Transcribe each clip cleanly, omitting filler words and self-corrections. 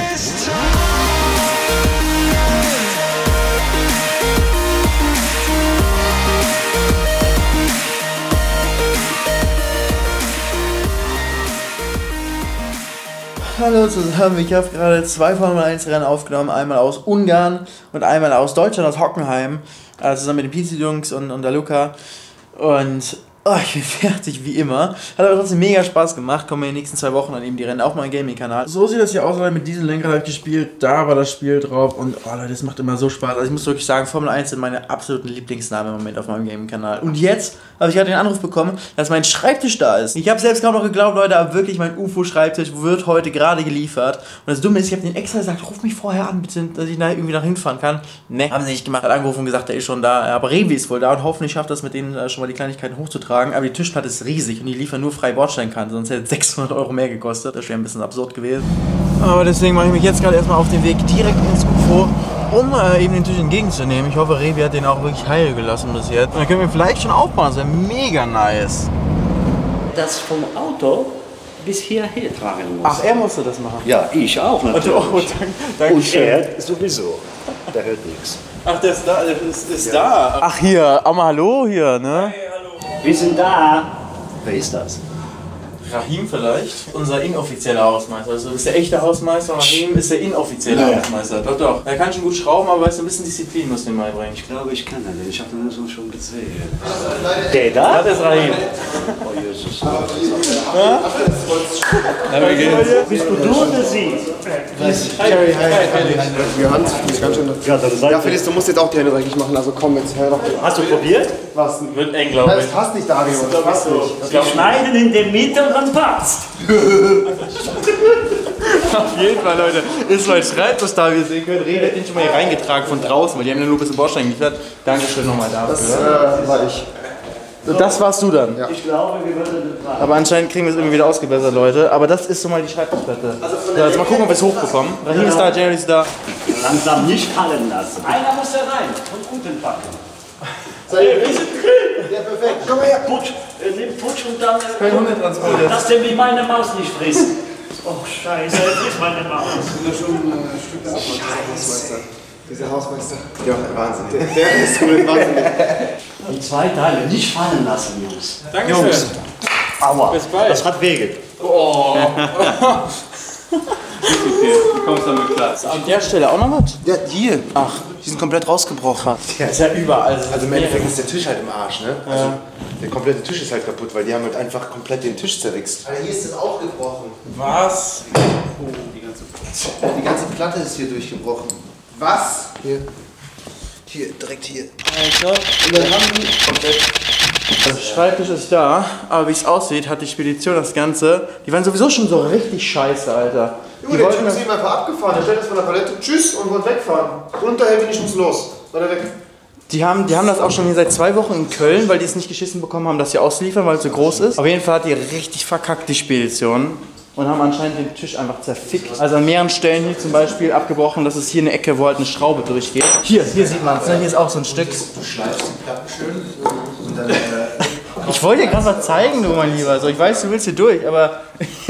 Hallo zusammen, ich habe gerade 2 Formel 1 Rennen aufgenommen, einmal aus Ungarn und einmal aus Deutschland, aus Hockenheim, zusammen mit den PC-Jungs und der Luca. Und ich bin fertig wie immer. Hat aber trotzdem mega Spaß gemacht. Kommen wir in den nächsten 2 Wochen dann eben die Rennen auf meinem Gaming-Kanal. So sieht das hier aus, mit diesem Lenkrad habe ich gespielt. Da war das Spiel drauf und Leute, das macht immer so Spaß. Also ich muss wirklich sagen, Formel 1 sind meine absoluten Lieblingsnamen im Moment auf meinem Gaming-Kanal. Und jetzt habe ich gerade den Anruf bekommen, dass mein Schreibtisch da ist. Ich habe selbst kaum noch geglaubt, Leute, aber wirklich, mein UFO-Schreibtisch wird heute gerade geliefert. Und das Dumme ist, ich habe den extra gesagt, ruf mich vorher an, bitte, dass ich da irgendwie noch hinfahren kann. Ne, haben sie nicht gemacht. Hat angerufen und gesagt, der ist schon da. Aber Revi ist wohl da und hoffentlich schafft das mit denen schon mal die Kleinigkeiten hochzutragen. Aber die Tischplatte ist riesig und die liefern nur frei Bordsteinkante, sonst hätte es 600 € mehr gekostet. Das wäre ein bisschen absurd gewesen. Aber deswegen mache ich mich jetzt gerade erstmal auf den Weg direkt ins UFO, um eben den Tisch entgegenzunehmen. Ich hoffe, Revi hat den auch wirklich heil gelassen bis jetzt. Und dann können wir vielleicht schon aufbauen, das wäre mega nice. Das vom Auto bis hierher tragen muss. Ach, er musste das machen? Ja, ich auch natürlich. Danke Und schön. er sowieso. Der hört nichts. Ach, der ist da, der ist da. Ach, hier, auch mal hallo hier, ne? Hey, hallo. Wir sind da. Wer ist das? Rahim vielleicht? Unser inoffizieller Hausmeister. Also, du bist der echte Hausmeister, Rahim ist der inoffizielle Hausmeister. Doch, doch. Er kann schon gut schrauben, aber weißt du, ein bisschen Disziplin muss den mal bringen. Ich glaube, ich kann den. Ich habe den so schon gesehen. Der da? Das ist Rahim. Oh, Jesus. Na, wie geht's? Bist du oder sie? Jerry, hi. Hans, du bist ganz schön. Ja, Felix, du musst jetzt auch die Hände dreckig machen, also komm jetzt, hör doch. Hast du probiert? Was? Wird eng, glaube ich. Das passt nicht, Dario. Das passt nicht. Wir schneiden in der Mitte und dann passt. Auf jeden Fall, Leute, ist mein Schreibtisch da, wie ihr sehen könnt. Revi hat den schon mal hier reingetragen von draußen, weil die haben ja nur ein bisschen Bordstein geliefert. Dankeschön nochmal dafür. Das war ich. Das warst du dann? Ja. Ich glaube, wir würden das machen. Aber anscheinend kriegen wir es irgendwie wieder ausgebessert, Leute. Aber das ist so mal die Schreibtischplatte. So, jetzt mal gucken, ob wir es hochbekommen. Rahim ist da, Jerry ist da. Langsam nicht fallen lassen. Einer muss da rein und unten packen. Wir sind drin! Ja, perfekt. Komm mal her. Putsch, nimm Putsch und dann... Kein Hundetransport jetzt. Dass der wie meine Maus nicht frisst. Oh, scheiße, er frisst meine Maus. Das ist schon ein Stück der Hausmeister. Dieser Hausmeister. Ja, Wahnsinn. Der ist cool, wahnsinnig. Und 2 Teile nicht fallen lassen, Jungs. Dankeschön. Jungs. Aua, Bis bald. das hat Wege. Oh. Du kommst damit klar. An der Stelle auch noch was? Ja, hier. Ach, die sind komplett rausgebrochen. Das ist ja überall. Also im Endeffekt ist der Tisch halt im Arsch, ne? Also der komplette Tisch ist halt kaputt, weil die haben halt einfach komplett den Tisch zerrixt. Aber hier ist das auch gebrochen. Was? Die ganze Platte ist hier durchgebrochen. Was? Hier. Hier, direkt hier. Alter. Und dann haben die komplett... Der Schreibtisch ist da, aber wie es aussieht, hat die Spedition das Ganze. Die waren sowieso schon so richtig scheiße, Alter. Junge, der Typ ist eben einfach abgefahren. Der stellt das von der Palette, tschüss und wollte wegfahren. Und daher bin ich muss los. War der weg. Die haben das auch schon hier seit 2 Wochen in Köln, weil die es nicht geschissen bekommen haben, dass sie ausliefern, weil es so groß ist. Auf jeden Fall hat die richtig verkackt, die Spedition. Und haben anscheinend den Tisch einfach zerfickt. Also an mehreren Stellen hier zum Beispiel abgebrochen, das ist hier eine Ecke, wo halt eine Schraube durchgeht. Hier sieht man es, ne? Hier ist auch so ein Stück. Du schleifst die Platten schön und dann... Ich wollte dir gerade was zeigen, du mein Lieber. Also ich weiß, du willst hier durch, aber...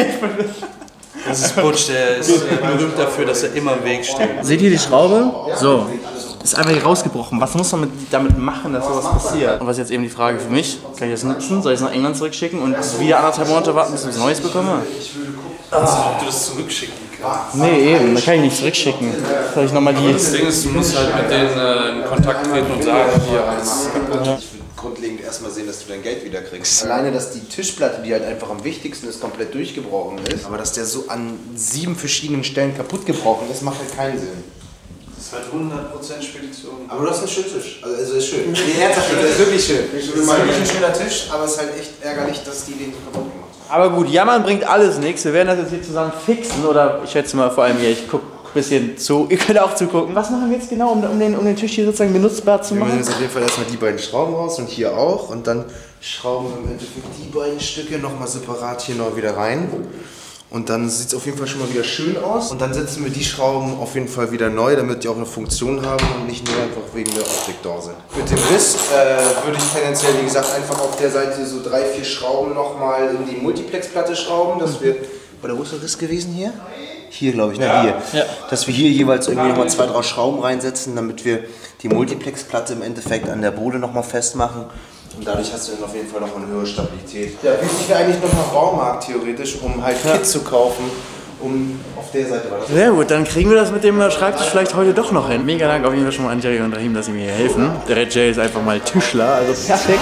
Das ist Butch, der ist berühmt dafür, dass er immer im Weg steht. Seht ihr die Schraube? So. Ist einfach hier rausgebrochen. Was muss man damit machen, dass sowas passiert? Und was ist jetzt eben die Frage für mich? Kann ich das nutzen? Soll ich es nach England zurückschicken und wieder 1,5 Monate warten, bis ich was Neues bekomme? Ob du das zurückschicken kannst. Nee, eben. Da kann ich nicht zurückschicken. Soll ich nochmal die... Das Ding ist, du musst halt mit denen in Kontakt treten und sagen, hier alles kaputt. Ich will grundlegend erstmal sehen, dass du dein Geld wieder kriegst. Alleine, dass die Tischplatte, die halt einfach am wichtigsten ist, komplett durchgebrochen ist. Aber dass der so an 7 verschiedenen Stellen kaputt gebrochen ist, macht halt keinen Sinn. Das ist halt 100% Spedition. Aber du hast einen schönen Tisch. Also ist schön. Nee, ernsthaft, das ist wirklich schön. Das ist wirklich ein schöner Tisch, aber es ist halt echt ärgerlich, dass die den so kaputt gemacht haben. Aber gut, jammern bringt alles nichts. Wir werden das jetzt hier zusammen fixen. Oder ich schätze mal vor allem hier, ich gucke ein bisschen zu. Ihr könnt auch zugucken. Was machen wir jetzt genau, um den Tisch hier sozusagen benutzbar zu Wir machen? nehmen jetzt auf jeden Fall erstmal die beiden Schrauben raus und hier auch. Und dann schrauben wir im Endeffekt die beiden Stücke nochmal separat hier noch wieder rein. Und dann sieht es auf jeden Fall schon mal wieder schön aus. Und dann setzen wir die Schrauben auf jeden Fall wieder neu, damit die auch eine Funktion haben und nicht nur einfach wegen der Optik da sind. Mit dem Riss würde ich tendenziell, wie gesagt, einfach auf der Seite so 3, 4 Schrauben nochmal in die Multiplex-Platte schrauben. Das wird... Oder wo ist der Riss gewesen hier? Hier, glaube ich, hier. Ja. Dass wir hier jeweils irgendwie nochmal 2, 3 Schrauben reinsetzen, damit wir die Multiplex-Platte im Endeffekt an der Bude nochmal festmachen. Und dadurch hast du dann auf jeden Fall nochmal eine höhere Stabilität. Ja, wichtig wäre eigentlich nochmal Baumarkt theoretisch, um halt Kit zu kaufen. Auf der Seite war das. Sehr gut, dann kriegen wir das mit dem Schreibtisch vielleicht heute doch noch hin. Mega Dank auf jeden Fall schon mal an Jerry und Rahim, dass sie mir hier helfen. Der Red Jay ist einfach mal Tischler, also perfekt.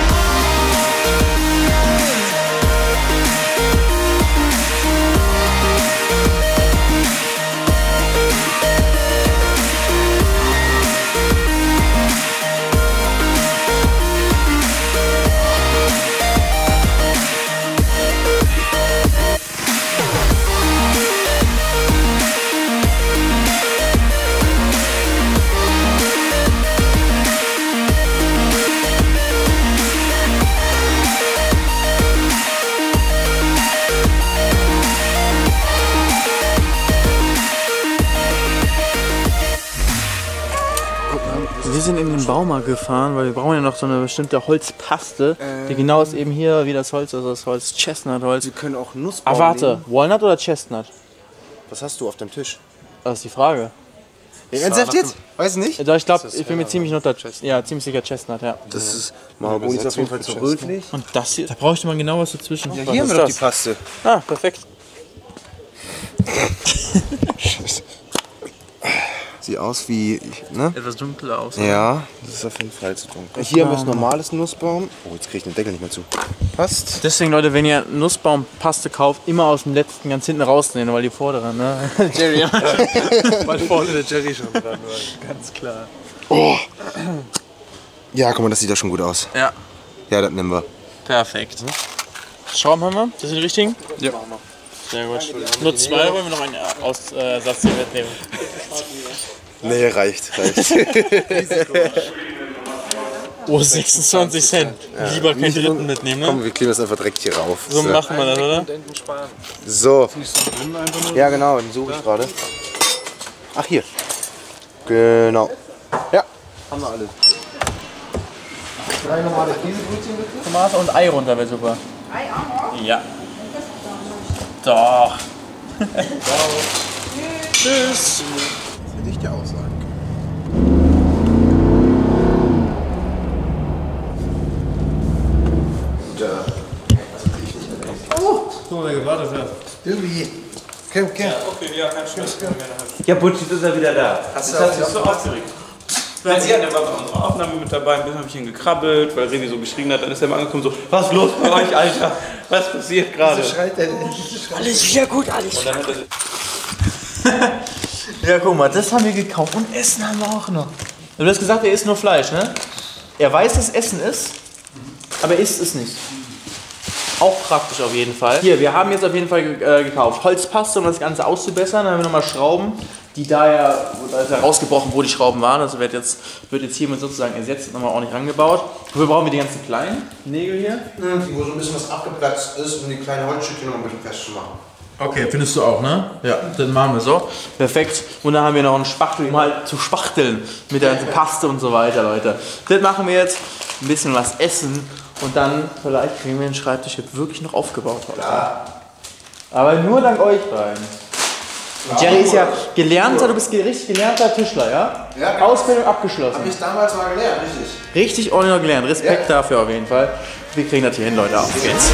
Wir sind in den Baumarkt gefahren, weil wir brauchen ja noch so eine bestimmte Holzpaste, die genau ist eben hier wie das Holz, also das Holz Chestnut-Holz. Sie können auch Nussbaum Ah, warte, nehmen. Walnut oder Chestnut? Was hast du auf dem Tisch? Das ist die Frage. Ernsthaft jetzt? Weiß nicht? Ich glaube, ich bin mir ziemlich ziemlich sicher Chestnut, ja. Das ist Mahagoni ist auf jeden Fall zu rötlich. Und das hier, da brauche ich mal genau was dazwischen. Ja, hier haben wir doch die Paste. Ah, perfekt. Sieht aus wie, ne? Etwas dunkler aus. Ja, das ist auf jeden Fall zu dunkel. Hier haben wir das normales Nussbaum. Oh, jetzt kriege ich den Deckel nicht mehr zu. Passt. Deswegen, Leute, wenn ihr Nussbaumpaste kauft, immer aus dem letzten ganz hinten rausnehmen, weil die vorderen, ne? Jerry. Weil vorne der Jerry schon dran war. Ganz klar. Oh. Ja, guck mal, das sieht doch schon gut aus. Ja. Ja, das nehmen wir. Perfekt. Schrauben haben wir? Das sind die richtigen? Ja. Sehr gut. Nur 2, wollen wir noch einen Aussatz hier mitnehmen? Nee, reicht. Oh, 26 Cent. Ja. Lieber keinen dritten mitnehmen, ne? Komm, wir kleben das einfach direkt hier rauf. So machen wir das, oder? So. Ja, genau, den suche ich gerade. Ach, hier. Genau. Ja, haben wir alles. 3 normale Käsebrötchen bitte. Tomate und Ei runter wäre super. Ei auch noch? Ja. Doch. Tschüss. Das hätte ich dir auch sagen können. So, wer gewartet hat. Irgendwie. Okay. Okay, ja, kein Stress. Ja, Butch, jetzt ist er wieder da. Das hat sich so aufgeregt. Der war bei unserer Aufnahme mit dabei, ein bisschen habe ich ihn gekrabbelt, weil Revi so geschrien hat. Dann ist er mal angekommen so, was ist los bei euch, Alter? Was passiert gerade? Schreit der denn? Alles wieder gut, alles Und dann hat er Ja, guck mal, das haben wir gekauft und Essen haben wir auch noch. Du hast gesagt, er isst nur Fleisch, ne? Er weiß, dass Essen ist, aber er isst es nicht. Auch praktisch auf jeden Fall. Hier, wir haben jetzt auf jeden Fall gekauft Holzpaste, um das Ganze auszubessern. Dann haben wir nochmal Schrauben, die da ist ja rausgebrochen, wo die Schrauben waren. Das wird jetzt hiermit sozusagen ersetzt und nochmal ordentlich rangebaut. Wofür brauchen wir die ganzen kleinen Nägel hier? Wo so ein bisschen was abgeplatzt ist, um die kleinen Holzstückchen noch ein bisschen festzumachen. Okay, findest du auch, ne? Ja, dann machen wir so. Perfekt. Und dann haben wir noch einen Spachtel, um halt zu spachteln mit der ganzen Paste und so weiter, Leute. Das machen wir jetzt. Ein bisschen was essen und dann vielleicht kriegen wir den Schreibtisch jetzt wirklich noch aufgebaut heute. Ja. Aber nur dank euch beiden. Ja, Jerry ist ja gelernter, du bist richtig gelernter Tischler, ja? Ja, genau. Ausbildung abgeschlossen. Hab ich damals mal gelernt, richtig. Richtig ordentlich gelernt. Respekt dafür auf jeden Fall. Wir kriegen das hier hin, Leute. Auf geht's.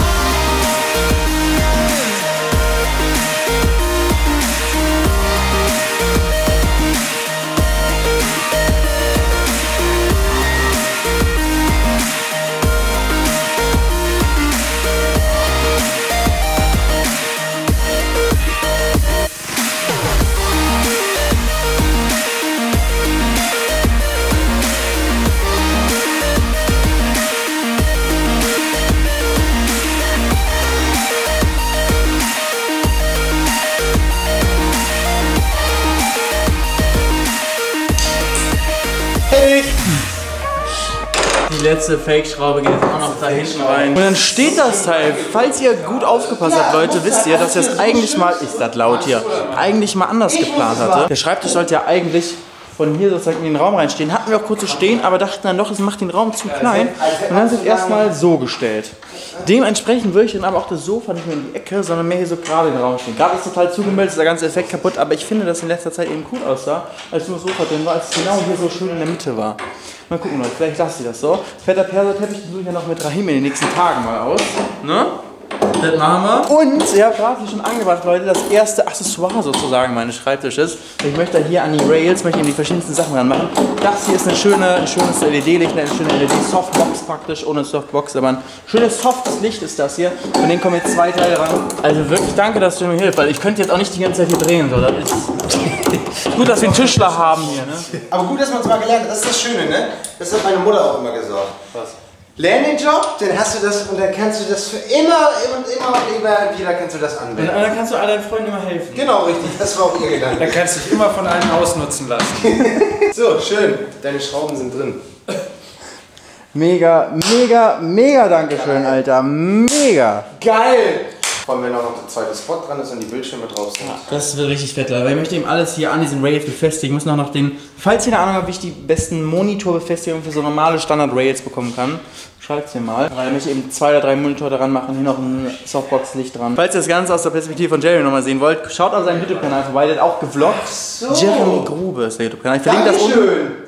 Die letzte Fake-Schraube geht jetzt auch noch da hinten rein. Und dann steht das Teil. Falls ihr gut aufgepasst habt, Leute, wisst ihr, dass das eigentlich mal, ist das laut hier, eigentlich mal anders geplant hatte. Der Schreibtisch sollte ja eigentlich von hier sozusagen in den Raum reinstehen. Hatten wir auch kurz so stehen, aber dachten dann doch, es macht den Raum zu klein. Und dann sind erstmal so gestellt. Dementsprechend würde ich dann aber auch das Sofa nicht mehr in die Ecke, sondern mehr hier so gerade in den Raum stehen. Gerade ist total zugemüllt, ist der ganze Effekt kaputt, aber ich finde, dass es in letzter Zeit eben cool aussah, als nur das Sofa drin war, als es genau hier so schön in der Mitte war. Mal gucken, Leute, vielleicht lasst ihr das so. Fetter Perserteppich, den suche ich ja noch mit Rahim in den nächsten Tagen mal aus. Ne? Das machen wir. Und, ihr habt gerade schon angebracht, Leute, das erste Accessoire sozusagen meines Schreibtisches. Ich möchte hier an die Rails, möchte die verschiedensten Sachen ranmachen. Das hier ist ein schönes LED-Licht, eine schöne LED-Softbox praktisch, ohne Softbox, aber ein schönes softes Licht ist das hier. Von denen kommen jetzt 2 Teile ran. Also wirklich danke, dass du mir hilfst, weil ich könnte jetzt auch nicht die ganze Zeit hier drehen. So. Das ist gut, dass wir einen Tischler haben hier. Ne? Aber gut, dass man es mal gelernt hat. Das ist das Schöne, ne? Das hat meine Mutter auch immer gesagt. Was? Lern den Job, dann hast du das und dann kannst du das für immer und wieder kannst du das anwenden. Und dann kannst du all deinen Freunden immer helfen. Genau, richtig, das war auch ihr Gedanke. Dann kannst du dich immer von allen ausnutzen lassen. So, schön. Deine Schrauben sind drin. Mega, mega, mega Dankeschön, Alter. Mega. Geil! Vor allem, wenn auch noch der zweite Spot dran ist und die Bildschirme drauf sind. Das wird richtig fett, weil ich möchte eben alles hier an diesen Rails befestigen. Ich muss noch den, falls ihr eine Ahnung habt, wie ich die besten Monitorbefestigungen für so normale Standard-Rails bekommen kann, schreibt es mir mal. Weil ich möchte eben 2 oder 3 Monitore daran machen, hier noch ein Softbox-Licht dran. Falls ihr das Ganze aus der Perspektive von Jeremy nochmal sehen wollt, schaut auf seinen YouTube-Kanal vorbei, der hat auch gevloggt. So. Jeremy Grube ist der YouTube-Kanal. Ich verlinke das unten.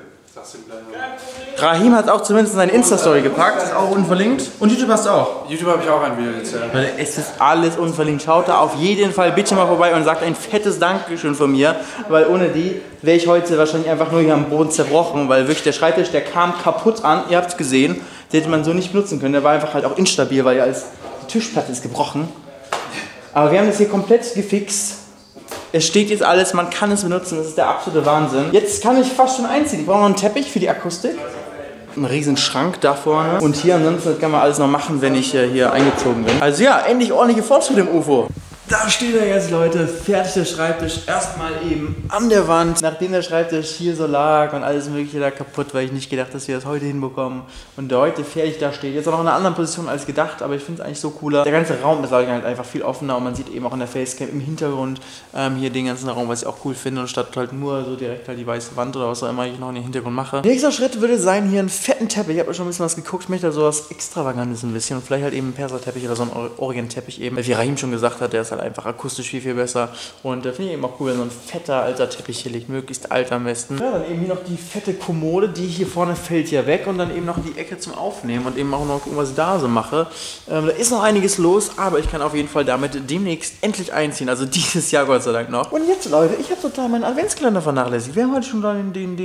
Rahim hat auch zumindest in seine Insta-Story gepackt, ist auch unverlinkt. Und YouTube hast du auch? YouTube habe ich auch ein Video jetzt, ja. Weil es ist alles unverlinkt. Schaut da auf jeden Fall bitte mal vorbei und sagt ein fettes Dankeschön von mir, weil ohne die wäre ich heute wahrscheinlich einfach nur hier am Boden zerbrochen, weil wirklich der Schreibtisch, der kam kaputt an, ihr habt es gesehen, den hätte man so nicht benutzen können. Der war einfach halt auch instabil, weil ja als die Tischplatte ist gebrochen. Aber wir haben das hier komplett gefixt. Es steht jetzt alles, man kann es benutzen, das ist der absolute Wahnsinn. Jetzt kann ich fast schon einziehen. Ich brauche noch einen Teppich für die Akustik. Ein riesen Schrank da vorne. Und hier ansonsten kann man alles noch machen, wenn ich hier eingezogen bin. Also ja, endlich ordentliche Fortschritte im UFO. Da steht er jetzt, Leute, fertig der Schreibtisch. Erstmal eben an der Wand, nachdem der Schreibtisch hier so lag und alles mögliche da kaputt, weil ich nicht gedacht, dass wir das heute hinbekommen. Und der heute fertig da steht. Jetzt auch noch in einer anderen Position als gedacht, aber ich finde es eigentlich so cooler. Der ganze Raum ist halt einfach viel offener und man sieht eben auch in der Facecam im Hintergrund hier den ganzen Raum, was ich auch cool finde. Und statt halt nur so direkt halt die weiße Wand oder was auch immer ich noch in den Hintergrund mache. Nächster Schritt würde sein, hier einen fetten Teppich. Ich habe schon ein bisschen was geguckt, ich möchte da sowas Extravagantes ein bisschen. Und vielleicht halt eben einen Perserteppich oder so einen Orient-Teppich eben. Wie Rahim schon gesagt hat, der ist halt einfach akustisch viel besser. Und da finde ich eben auch cool, wenn so ein fetter alter Teppich hier liegt, möglichst alt am besten. Ja, dann eben hier noch die fette Kommode, die hier vorne fällt ja weg und dann eben noch die Ecke zum Aufnehmen und eben auch noch gucken, was ich da so mache. Da ist noch einiges los, aber ich kann auf jeden Fall damit demnächst endlich einziehen. Also dieses Jahr Gott sei Dank noch. Und jetzt, Leute, ich habe total meinen Adventskalender vernachlässigt. Wir haben heute schon da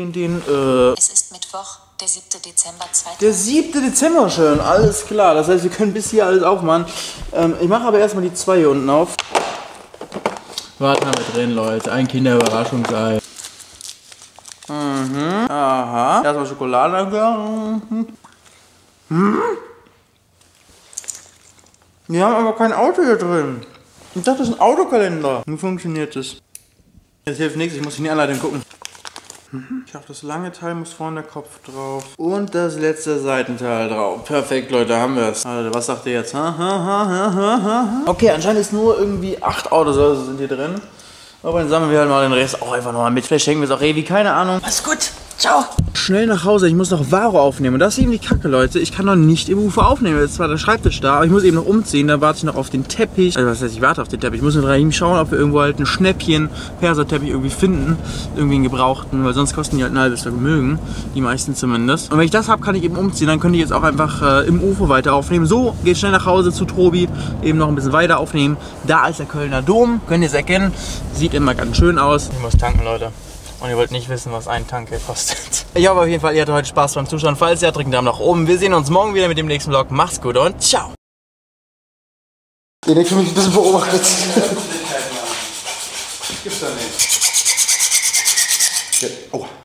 Es ist Mittwoch, der 7. Dezember 2020. Der 7. Dezember schon, alles klar. Das heißt, wir können bis hier alles aufmachen. Ich mache aber erstmal die 2 hier unten auf. Was haben wir drin, Leute? Ein Kinderüberraschungsei. Aha. Erstmal Schokolade. Wir haben aber kein Auto hier drin. Ich dachte, das ist ein Autokalender. Wie funktioniert das? Das hilft nichts, ich muss in die Anleitung gucken. Ich hoffe, das lange Teil muss vorne der Kopf drauf. Und das letzte Seitenteil drauf. Perfekt, Leute, haben wir es. Also, was sagt ihr jetzt? Okay, anscheinend ist nur irgendwie 8 Autos sind hier drin. Aber dann sammeln wir halt mal den Rest auch einfach nochmal mit. Vielleicht schenken wir es auch Revi, keine Ahnung. Alles gut, ciao. Schnell nach Hause, ich muss noch Ware aufnehmen. Und das ist eben die Kacke, Leute. Ich kann noch nicht im UFO aufnehmen. Jetzt ist zwar der Schreibtisch da, aber ich muss eben noch umziehen. Dann warte ich noch auf den Teppich. Also was heißt, ich warte auf den Teppich. Ich muss mit Rahim schauen, ob wir irgendwo halt ein Schnäppchen Perserteppich irgendwie finden. Irgendwie einen gebrauchten, weil sonst kosten die halt ein halbes Vermögen. Die meisten zumindest. Und wenn ich das habe, kann ich eben umziehen. Dann könnte ich jetzt auch einfach im UFO weiter aufnehmen. So, geht schnell nach Hause zu Tobi. Eben noch ein bisschen weiter aufnehmen. Da ist der Kölner Dom. Könnt ihr es erkennen. Sieht immer ganz schön aus. Ich muss tanken, Leute. Und ihr wollt nicht wissen, was ein Tank hier kostet. Ich hoffe auf jeden Fall, ihr hattet heute Spaß beim Zuschauen. Falls ja, drückt einen Daumen nach oben. Wir sehen uns morgen wieder mit dem nächsten Vlog. Macht's gut und ciao. Den ich für mich ein bisschen beobachtet. Gibt's da nicht. Oh.